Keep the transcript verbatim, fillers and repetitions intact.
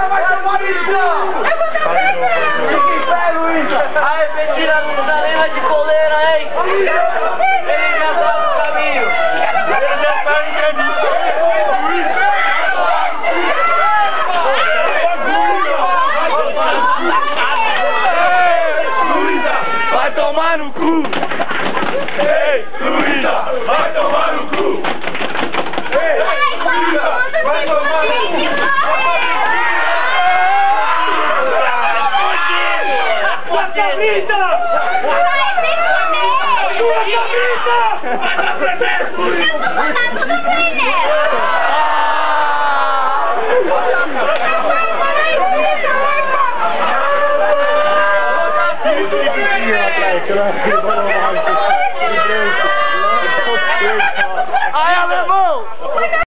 Luísa vai tomar isso! Fique pé, Luísa! Aí, Petina, não tá nem lá de coleira, hein? Ele já tá no caminho! Ele já tá no caminho! Luísa! Vai tomar no cu! Ei, Luísa! Vai tomar no cu! Ei, Luísa! Vai tomar no cu! Sua cabrita! Sua cabrita! Vai dar presente! Eu vou botar tudo bem nela! Aqui, ó,